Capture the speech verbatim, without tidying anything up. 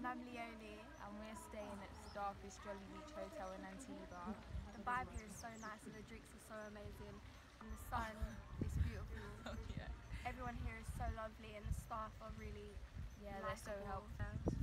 And I'm Leonny. And we're staying at Starfish Jolly Beach Hotel in Antigua. The vibe here is so nice and the drinks are so amazing. And the sun is beautiful. Oh, yeah. Everyone here is so lovely and the staff are really Yeah, they're so likeable. helpful.